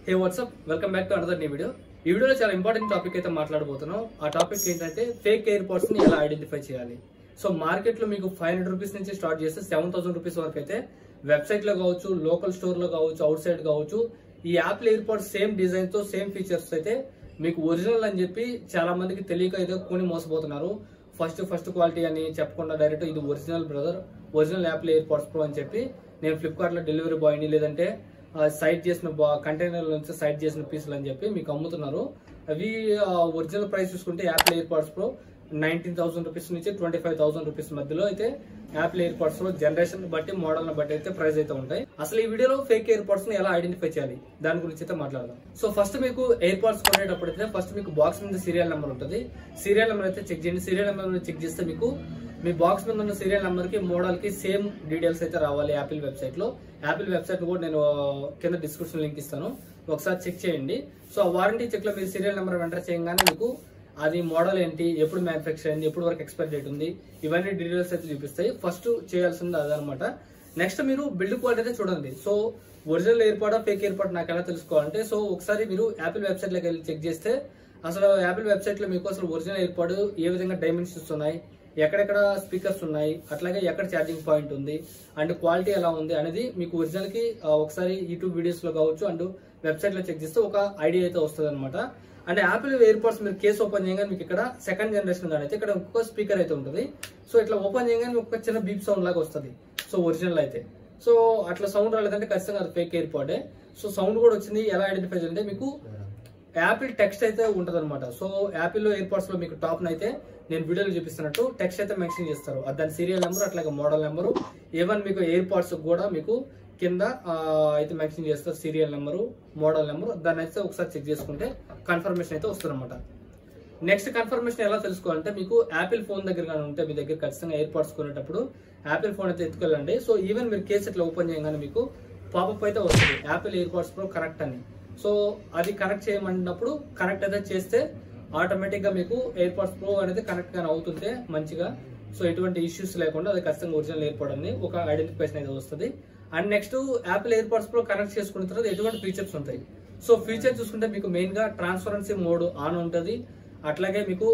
Hey what's up welcome back to another new video. ఈ వీడియోలో చాలా ఇంపార్టెంట్ టాపిక్ అయితే మాట్లాడబోతున్నాం. ఆ టాపిక్ ఏంటంటే ఫేక్ ఎయిర్ పోడ్స్ ని ఎలా ఐడెంటిఫై చేయాలి. సో మార్కెట్ లో మీకు 500 రూపీస్ నుంచి స్టార్ట్ చేస్తే 7000 రూపీస్ వరకు అయితే వెబ్సైట్ లో కావచ్చు, లోకల్ స్టోర్ లో కావచ్చు, అవుట్ సైడ్ కావచ్చు, ఈ Apple AirPods same design తో సేమ్ ఫీచర్స్ అయితే మీకు ఒరిజినల్ అని చెప్పి చాలా మందికి తెలియక అయితే కొని మోసపోతున్నారు. ఫస్ట్ క్వాలిటీ అని చెప్పకుండా డైరెక్ట్ ఇది original brother, original Apple AirPods pro అని చెప్పి నేను ఫ్లిప్కార్ట్ లో డెలివరీ బాయ్ ని లేదంటే సైట్ చేసిన కంటైనర్ నుంచి సైట్ చేసిన పీసులు అని చెప్పి మీకు అమ్ముతున్నారు. అవి ఒరిజినల్ ప్రైస్ చూసుకుంటే Apple AirPods pro 19,000 rupees నుంచి 25,000 రూపీస్ మధ్యలో అయితే Apple AirPods pro generation బట్టి మోడల్ బట్టి అయితే ప్రైస్ అయితే ఉంటాయి. అసలు ఈ వీడియోలో ఫేక్ ఎయిర్ పోడ్స్ ని ఎలా ఐడెంటిఫై చేయాలి దాని గురించి అయితే మాట్లాడదాం. సో ఫస్ట్ మీకు ఎయిర్ పోడ్స్ కొనేటప్పుడు అయితే ఫస్ట్ మీకు బాక్స్ మీద సీరియల్ నెంబర్ ఉంటుంది. సీరియల్ నెంబర్ అయితే చెక్ చేయండి. సీరియల్ నెంబర్ చెక్ చేస్తే మీకు మీ బాక్స్ మీద ఉన్న సీరియల్ నెంబర్ కి మోడల్ కి సేమ్ డీటెయిల్స్ అయితే రావాలి. యాపిల్ వెబ్సైట్ లో యాపిల్ వెబ్సైట్ కూడా నేను కింద డిస్క్రిప్షన్ లింక్ ఇస్తాను, ఒకసారి చెక్ చేయండి. సో వారంటీ చెక్ లో మీరు సీరియల్ నెంబర్ ఎంటర్ చేయగానే మీకు అది మోడల్ ఏంటి, ఎప్పుడు మ్యానుఫ్యాక్చర్ అయింది, ఎప్పుడు వరకు ఎక్స్పైర్ డేట్ ఉంది, ఇవన్నీ డీటెయిల్స్ అయితే చూపిస్తాయి. ఫస్ట్ చేయాల్సింది అదనమాట. నెక్స్ట్ మీరు బిల్డ్ క్వాలిటీ అయితే చూడండి. సో ఒరిజినల్ ఎయిర్ పోడా ఫేక్ ఎయిర్ పోడ్ నాకు ఎలా తెలుసుకోవాలంటే, సో ఒకసారి మీరు యాపిల్ వెబ్సైట్ లోకి వెళ్ళి చెక్ చేస్తే అసలు యాపిల్ వెబ్సైట్ లో మీకు అసలు ఒరిజినల్ ఎయిర్ పోడ్ ఏ విధంగా డైమెన్షన్స్ ఉన్నాయి, ఎక్కడెక్కడ స్పీకర్స్ ఉన్నాయి, అట్లాగే ఎక్కడ ఛార్జింగ్ పాయింట్ ఉంది అండ్ క్వాలిటీ ఎలా ఉంది అనేది మీకు ఒరిజినల్ కి ఒకసారి యూట్యూబ్ వీడియోస్ లో కావచ్చు అండ్ వెబ్సైట్ లో చెక్ చేస్తే ఒక ఐడియా అయితే వస్తుంది అనమాట. అండ్ యాపిల్ ఎయిర్ పోడ్స్ మీరు కేసు ఓపెన్ చేయగానే మీకు ఇక్కడ సెకండ్ జనరేషన్ కానీ అయితే ఇక్కడ ఇంకొక స్పీకర్ అయితే ఉంటుంది. సో ఇట్లా ఓపెన్ చేయగానే ఒక చిన్న బీప్ సౌండ్ లాగా వస్తుంది. సో ఒరిజినల్ అయితే సో అట్లా సౌండ్ రాలేదంటే ఖచ్చితంగా అది ఫేక్ ఎయిర్ పోడే. సో సౌండ్ కూడా వచ్చింది. ఎలా ఐడెంటిఫై చేయాలంటే మీకు యాపిల్ టెక్స్ట్ అయితే ఉంటది అనమాట. సో యాపిల్ ఎయిర్ పోడ్స్ లో మీకు టాప్ అయితే నేను వీడియోలో చూపిస్తున్నట్టు టెక్స్ట్ అయితే మెన్షన్ చేస్తారు. దాని సీరియల్ నెంబర్ అట్లాగే మోడల్ నెంబరు, ఈవెన్ మీకు ఎయిర్ పోడ్స్ కూడా మీకు కింద అయితే మెన్షన్ చేస్తారు సీరియల్ నెంబరు, మోడల్ నెంబరు. దాన్ని అయితే ఒకసారి చెక్ చేసుకుంటే కన్ఫర్మేషన్ అయితే వస్తుంది అనమాట. నెక్స్ట్ కన్ఫర్మేషన్ ఎలా తెలుసుకోవాలంటే మీకు యాపిల్ ఫోన్ దగ్గర కానీ ఉంటే మీ దగ్గర ఖచ్చితంగా ఎయిర్ పోడ్స్ కొనేటప్పుడు యాపిల్ ఫోన్ అయితే ఎత్తుకెళ్ళండి. సో ఈవెన్ మీరు కేసు ఇట్లా ఓపెన్ చేయగానే మీకు పాపప్ అయితే వస్తుంది Apple AirPods pro connect అని. సో అది కనెక్ట్ చేయమన్నప్పుడు కనెక్ట్ అయితే చేస్తే ఆటోమేటిక్ గా మీకు ఎయిర్ పోడ్స్ ప్రో అనేది కనెక్ట్ గానే అవుతుంటే మంచిగా, సో ఎటువంటి ఇష్యూస్ లేకుండా అది ఖచ్చితంగా ఒరిజినల్ ఎయిర్ పోడ్ అని ఒక ఐడెంటిఫికేషన్ అయితే వస్తుంది. And next Apple AirPods pro connect చేసుకున్న తర్వాత ఎటువంటి ఫీచర్స్ ఉంటాయి. సో ఫీచర్ చూసుకుంటే మీకు మెయిన్ గా ట్రాన్స్పరెన్సీ మోడ్ ఆన్ ఉంటుంది, అట్లాగే మీకు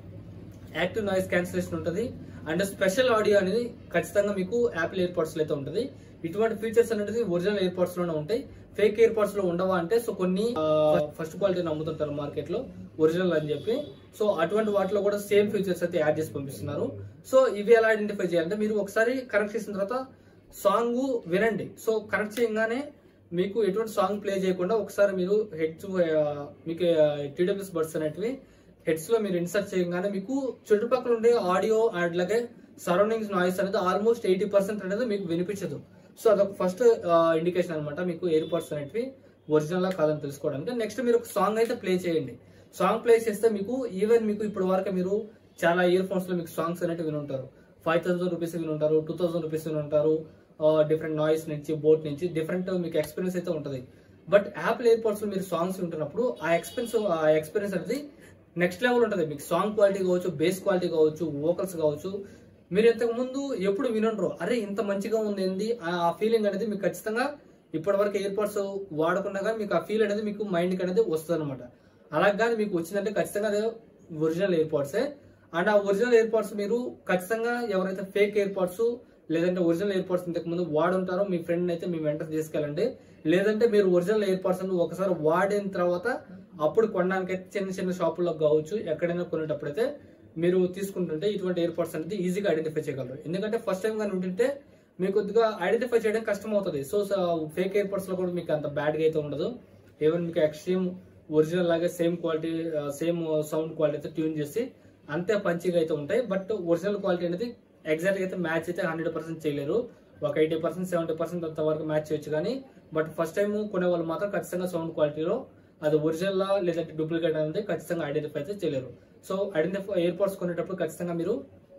యాక్టివ్ నాయిస్ క్యాన్సిలేషన్ ఉంటుంది అండ్ స్పెషల్ ఆడియో అనేది ఖచ్చితంగా మీకు యాపిల్ ఎయిర్ పోడ్స్ లో అయితే ఉంటుంది. ఇటువంటి ఫీచర్స్ అనేది ఒరిజినల్ ఎయిర్ పోడ్స్ లోనే ఉంటాయి. ఫేక్ ఎయిర్ పోడ్స్ లో ఉండవా అంటే సో కొన్ని ఫస్ట్ క్వాలిటీ అమ్ముతుంటారు మార్కెట్ లో ఒరిజినల్ అని చెప్పి. సో అటువంటి వాటిలో కూడా సేమ్ ఫీచర్స్ అయితే యాడ్ చేసి పంపిస్తున్నారు. సో ఇవి ఎలా ఐడెంటిఫై చేయాలంటే మీరు ఒకసారి కనెక్ట్ చేసిన తర్వాత సాంగ్ వినండి. సో కనెక్ట్ చేయగానే మీకు ఎటువంటి సాంగ్ ప్లే చేయకుండా ఒకసారి మీరు హెడ్స్ మీకు టీడబ్ల్యూఎస్ బడ్స్ అనేటివి హెడ్స్ లో మీరు ఇన్సర్ట్ చేయగానే మీకు చుట్టుపక్కల ఉండే ఆడియో అట్లాగే సరౌండింగ్స్ నాయిస్ అనేది ఆల్మోస్ట్ 80% అనేది మీకు వినిపించదు. సో అదొక ఫస్ట్ ఇండికేషన్ అనమాట మీకు ఎయిర్ పోడ్స్ అనేటివి ఒరిజినల్ లా కాదని తెలుసుకోవడానికి. నెక్స్ట్ మీరు ఒక సాంగ్ అయితే ప్లే చేయండి. సాంగ్ ప్లే చేస్తే మీకు ఈవెన్ మీకు ఇప్పటి వరకు మీరు చాలా ఇయర్ ఫోన్స్ లో మీకు సాంగ్స్ అనేవి వినుంటారు. 5,000 రూపీస్ వినుంటారు, 2,000 రూపీస్ వినుంటారు. డిఫరెంట్ నాయిస్ నుంచి బోట్ నుంచి డిఫరెంట్ మీకు ఎక్స్పీరియన్స్ అయితే ఉంటుంది. బట్ యాపిల్ ఎయిర్ పోడ్స్ లో మీరు సాంగ్స్ వింటున్నప్పుడు ఆ ఎక్స్పీరియన్స్ అనేది నెక్స్ట్ లెవెల్ ఉంటుంది. మీకు సాంగ్ క్వాలిటీ కావచ్చు, బేస్ క్వాలిటీ కావచ్చు, వోకల్స్ కావచ్చు, మీరు ఇంతకు ముందు ఎప్పుడు వినండ్రు అరే ఇంత మంచిగా ఉంది ఏంది ఆ ఫీలింగ్ అనేది మీకు ఖచ్చితంగా ఇప్పటి వరకు ఎయిర్ పోడ్స్ వాడకుండా కానీ మీకు ఆ ఫీల్ అనేది మీకు మైండ్ కి అనేది వస్తుంది అనమాట. అలాగే మీకు వచ్చిందంటే ఖచ్చితంగా అదే ఒరిజినల్ ఎయిర్ పోడ్సే. అండ్ ఆ ఒరిజినల్ ఎయిర్ పోడ్స్ మీరు ఖచ్చితంగా ఎవరైతే ఫేక్ ఎయిర్ పోడ్స్ లేదంటే ఒరిజినల్ ఎయిర్ పోడ్స్ ఇంతకు ముందు వాడుంటారో మీ ఫ్రెండ్ అయితే మీ వెంట తీసుకెళ్ళండి. లేదంటే మీరు ఒరిజినల్ ఎయిర్ పోడ్స్ ఒకసారి వాడిన తర్వాత అప్పుడు కొనడానికైతే చిన్న చిన్న షాపుల్లో కావచ్చు ఎక్కడైనా కొనేటప్పుడైతే మీరు తీసుకుంటుంటే ఇటువంటి ఎయిర్ పోడ్స్ అనేది ఈజీగా ఐడెంటిఫై చేయగలరు. ఎందుకంటే ఫస్ట్ టైం కానీ ఉంటుంటే మీకు కొద్దిగా ఐడెంటిఫై చేయడం కష్టం అవుతుంది. సో ఫేక్ ఎయిర్ పోడ్స్ లో కూడా మీకు అంత బ్యాడ్ గా అయితే ఉండదు. ఈవెన్ మీకు ఎక్స్ట్రీమ్ ఒరిజినల్ లాగే same quality same sound quality అయితే ట్యూన్ చేసి అంతే పంచిగా అయితే ఉంటాయి. బట్ ఒరిజినల్ క్వాలిటీ అనేది ఎగ్జాక్ట్ గా అయితే మ్యాచ్ అయితే 100% చేయలేరు. ఒక 80% 70% అంత వరకు మ్యాచ్ చేయొచ్చు కానీ బట్ ఫస్ట్ టైం కొనే వాళ్ళు మాత్రం ఖచ్చితంగా సౌండ్ క్వాలిటీలో అది ఒరిజినల్ లా లేదంటే డూప్లికేట్ అనేది ఖచ్చితంగా ఐడెంటిఫై అయితే చేయలేరు. సో ఐడెంటిఫై ఎయిర్ పోడ్స్ కొనేటప్పుడు ఖచ్చితంగా మీరు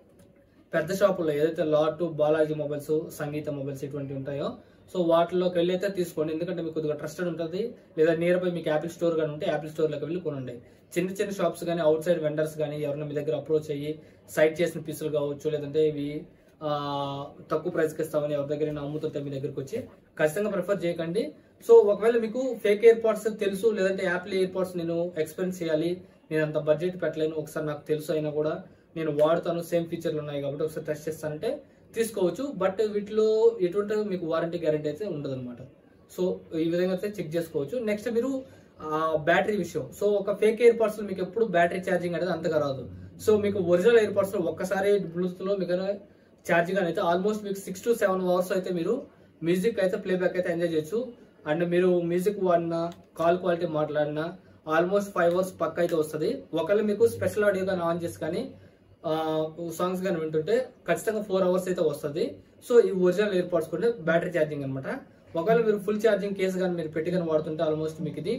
పెద్ద షాపుల్లో ఏదైతే lot, Balaji mobiles, Sangeetha mobiles ఇటువంటి ఉంటాయో సో వాటిలోకి వెళ్ళి అయితే తీసుకోండి. ఎందుకంటే మీకు కొద్దిగా ట్రస్టెడ్ ఉంటుంది. లేదా నియర్ బై మీకు యాపిల్ స్టోర్ కానీ ఉంటే యాపిల్ స్టోర్ లోకి వెళ్ళి కొనండి. చిన్న చిన్న షాప్స్ కానీ అవుట్ సైడ్ వెండర్స్ కానీ ఎవరైనా మీ దగ్గర అప్రోచ్ అయ్యి సైట్ చేసిన పీసులు కావచ్చు లేదంటే ఇవి తక్కువ ప్రైస్కి ఇస్తామని ఎవరి దగ్గర అమ్ముతుంటే మీ దగ్గరకు వచ్చి ఖచ్చితంగా ప్రిఫర్ చేయకండి. సో ఒకవేళ మీకు ఫేక్ ఇయర్ పాడ్స్ తెలుసు, లేదంటే యాపిల్ ఇయర్ పాడ్స్ నేను ఎక్స్పెరిమెంట్ చేయాలి, నేను అంత బడ్జెట్ పెట్టలేను, ఒకసారి నాకు తెలుసు అయినా కూడా నేను వాడుతాను, సేమ్ ఫీచర్లు ఉన్నాయి కాబట్టి ఒకసారి టెస్ట్ చేస్తానంటే తీసుకోవచ్చు. బట్ వీటిలో ఎటువంటి మీకు వారంటీ గ్యారంటీ అయితే ఉండదు అనమాట. సో ఈ విధంగా అయితే చెక్ చేసుకోవచ్చు. నెక్స్ట్ మీరు బ్యాటరీ విషయం. సో ఒక ఫేక్ ఇయర్ పాడ్స్ లో మీకు ఎప్పుడు బ్యాటరీ ఛార్జింగ్ అనేది అంతగా రాదు. సో మీకు ఒరిజినల్ ఇయర్ పాడ్స్ లో ఒక్కసారి బ్లూటూత్ లో మీకు ఛార్జింగ్ అయితే ఆల్మోస్ట్ మీకు 6 to 7 అవర్స్ అయితే మీరు మ్యూజిక్ అయితే ప్లేబ్యాక్ అయితే ఎంజాయ్ చేయొచ్చు. అండ్ మీరు మ్యూజిక్ వాడినా, కాల్ క్వాలిటీ మాట్లాడినా ఆల్మోస్ట్ 5 అవర్స్ పక్క అయితే వస్తుంది. ఒకవేళ మీకు స్పెషల్ ఆడియో కానీ ఆన్ చేసి కానీ సాంగ్స్ కానీ వింటుంటే ఖచ్చితంగా 4 అవర్స్ అయితే వస్తుంది. సో ఈ ఒరిజినల్ ఇయర్ పాడ్స్ కూడా బ్యాటరీ ఛార్జింగ్ అనమాట. ఒకవేళ మీరు ఫుల్ ఛార్జింగ్ కేసు కానీ మీరు పెట్టి కానీ వాడుతుంటే ఆల్మోస్ట్ మీకు ఇది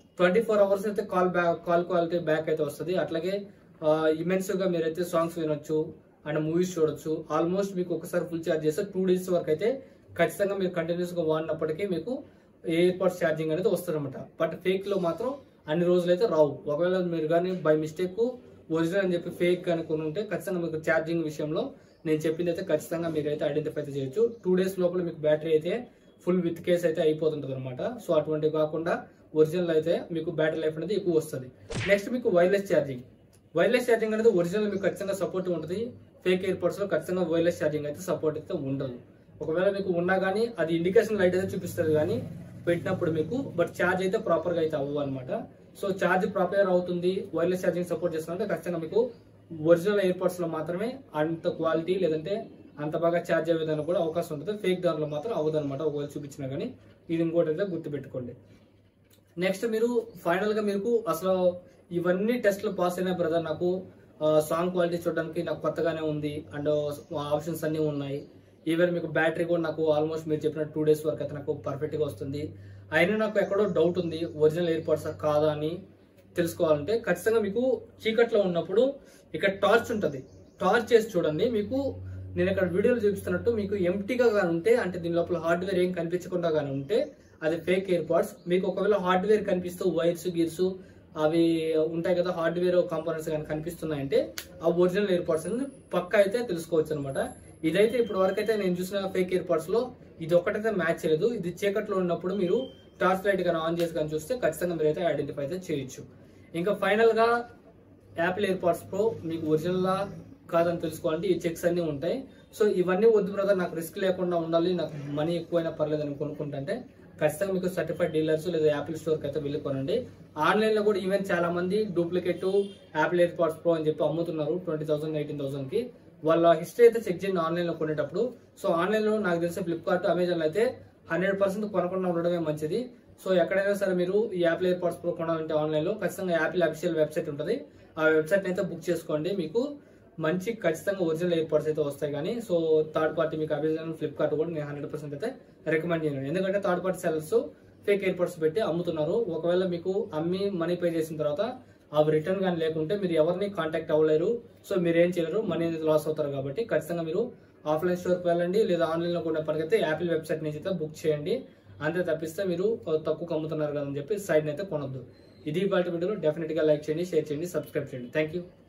24 అవర్స్ అయితే కాల్ క్వాలిటీ బ్యాక్ అయితే వస్తుంది. అట్లాగే ఇమెన్స్ గా మీరైతే సాంగ్స్ వినొచ్చు అండ్ మూవీస్ చూడొచ్చు. ఆల్మోస్ట్ మీకు ఒకసారి ఫుల్ ఛార్జ్ చేస్తే 2 days వరకు అయితే ఖచ్చితంగా మీరు కంటిన్యూస్ గా వాడినప్పటికీ మీకు ఇయర్ పాడ్స్ ఛార్జింగ్ అనేది వస్తుంది అనమాట. బట్ ఫేక్ లో మాత్రం అన్ని రోజులు అయితే రావు. ఒకవేళ మీరు కానీ బై మిస్టేక్ ఒరిజినల్ అని చెప్పి ఫేక్ కానీ కొన్ని ఉంటే ఖచ్చితంగా మీకు ఛార్జింగ్ విషయంలో నేను చెప్పింది అయితే ఖచ్చితంగా మీరు అయితే ఐడెంటిఫై అయితే చేయొచ్చు. 2 days లోపల మీకు బ్యాటరీ అయితే ఫుల్ విత్ కేస్ అయితే అయిపోతుంటది అనమాట. సో అటువంటివి కాకుండా ఒరిజినల్ అయితే మీకు బ్యాటరీ లైఫ్ అనేది ఎక్కువ వస్తుంది. నెక్స్ట్ మీకు వైర్లెస్ ఛార్జింగ్. వైర్లెస్ ఛార్జింగ్ అనేది ఒరిజినల్ మీకు ఖచ్చితంగా సపోర్ట్ ఉంటుంది. ఫేక్ ఇయర్ పాడ్స్ లో ఖచ్చితంగా వైర్లెస్ ఛార్జింగ్ అయితే సపోర్ట్ అయితే ఉండదు. ఒకవేళ మీకు ఉన్నా కానీ అది ఇండికేషన్ లైట్ అయితే చూపిస్తుంది కానీ పెట్టినప్పుడు మీకు, బట్ ఛార్జ్ అయితే ప్రాపర్ గా అయితే అవ్వవు అనమాట. సో ఛార్జ్ ప్రాపర్ అవుతుంది, వైర్లెస్ ఛార్జింగ్ సపోర్ట్ చేస్తుంటే ఖచ్చితంగా మీకు ఒరిజినల్ ఇయర్ పాడ్స్ లో మాత్రమే అంత క్వాలిటీ లేదంటే అంత బాగా ఛార్జ్ అయ్యే విధానం కూడా అవకాశం ఉంటుంది. ఫేక్ దానిలో మాత్రం అవ్వదు అనమాట ఒకవేళ చూపించినా కానీ. ఇది ఇంకోటి అయితే గుర్తుపెట్టుకోండి. నెక్స్ట్ మీరు ఫైనల్ గా మీకు అసలు ఇవన్నీ టెస్ట్లు పాస్ అయిన బ్రదర్, నాకు సాంగ్ క్వాలిటీ చూడడానికి నాకు కొత్తగానే ఉంది అండ్ ఆప్షన్స్ అన్ని ఉన్నాయి, ఈవెన్ మీకు బ్యాటరీ కూడా నాకు ఆల్మోస్ట్ మీరు చెప్పిన 2 days వరకు అయితే నాకు పర్ఫెక్ట్ గా వస్తుంది, అయినా నాకు ఎక్కడో డౌట్ ఉంది ఒరిజినల్ ఎయిర్ పాడ్స్ కాదా అని తెలుసుకోవాలంటే ఖచ్చితంగా మీకు చీకట్లో ఉన్నప్పుడు ఇక్కడ టార్చ్ ఉంటుంది, టార్చ్ చేసి చూడండి. మీకు నేను ఇక్కడ వీడియోలో చూపిస్తున్నట్టు మీకు ఎంటీగా కానీ ఉంటే, అంటే దీని లోపల హార్డ్వేర్ ఏం కనిపించకుండా కానీ ఉంటే అది ఫేక్ ఇయర్ పాడ్స్. మీకు ఒకవేళ హార్డ్వేర్ కనిపిస్తూ వైర్స్ గిర్స్ అవి ఉంటాయి కదా, హార్డ్వేర్ కాంపోనెంట్స్ కానీ కనిపిస్తున్నాయంటే ఆ ఒరిజినల్ ఇయర్ పాడ్స్ అనేది పక్కా అయితే తెలుసుకోవచ్చు అనమాట. ఇదైతే ఇప్పుడు వరకు అయితే నేను చూసిన ఫేక్ ఇయర్ పాడ్స్ లో ఇది ఒక్కటైతే మ్యాచ్ చేయలేదు. ఇది చీకట్లో ఉన్నప్పుడు మీరు టార్చ్ లైట్ కానీ ఆన్ చేసి కానీ చూస్తే ఖచ్చితంగా మీరు అయితే ఐడెంటిఫై అయితే చేయొచ్చు. ఇంకా ఫైనల్ గా యాపిల్ ఇయర్ పాడ్స్ ప్రో మీకు ఒరిజినల్ కాదని తెలుసుకోవాలంటే ఈ చెక్స్ అన్ని ఉంటాయి. సో ఇవన్నీ వద్దు బ్రదర్, నాకు రిస్క్ లేకుండా ఉండాలి, నాకు మనీ ఎక్కువైనా పర్లేదు అని కొనుక్కుంటే ఖచ్చితంగా మీకు సర్టిఫైడ్ డీలర్స్ లేదా యాపిల్ స్టోర్ కి అయితే వెళ్ళి కొనండి. ఆన్లైన్ లో కూడా ఈవెన్ చాలా మంది duplicate Apple EarPods pro అని చెప్పి అమ్ముతున్నారు 20,000 18,000 కి. వాళ్ళ హిస్టరీ అయితే చెక్ చేయండి ఆన్లైన్ లో కొనేటప్పుడు. సో ఆన్లైన్ లో నాకు తెలిసి ఫ్లిప్కార్ట్, అమెజాన్ లో అయితే 100% కొనకుండా ఉండడమే మంచిది. సో ఎక్కడైనా సరే మీరు ఈ యాపిల్ ఇయర్ పాడ్స్ ప్రో కొనాలంటే ఆన్లైన్ లో ఖచ్చితంగా యాపిల్ అఫీషియల్ వెబ్సైట్ ఉంటుంది, ఆ వెబ్సైట్ అయితే బుక్ చేసుకోండి. మీకు మంచి ఖచ్చితంగా ఒరిజినల్ ఇయర్ పాడ్స్ అయితే వస్తాయి. కానీ సో థర్డ్ పార్టీ మీకు అమెజాన్, ఫ్లిప్కార్ట్ కూడా నేను 100% అయితే రికమెండ్ చేయను. ఎందుకంటే third party sellers fake EarPods పెట్టి అమ్ముతున్నారు. ఒకవేళ మీకు అమ్మి మనీ పే చేసిన తర్వాత అవి రిటర్న్ కానీ లేకుంటే మీరు ఎవరిని కాంటాక్ట్ అవ్వలేరు. సో మీరు ఏం చేయలేరు, మనీ అనేది లాస్ అవుతారు. కాబట్టి ఖచ్చితంగా మీరు ఆఫ్లైన్ స్టోర్కి వెళ్ళండి, లేదా ఆన్లైన్ లో కొన్నప్పటికైతే యాపిల్ వెబ్సైట్ నుంచి అయితే బుక్ చేయండి. అంతే తప్పిస్తే మీరు తక్కువ అమ్ముతున్నారు కదని చెప్పి సైడ్ అయితే కొనొద్దు. ఇది ఇవాళ వీడియోలో. డెఫినెట్ గా లైక్ చేయండి, షేర్ చేయండి, సబ్స్క్రైబ్ చేయండి. Thank you.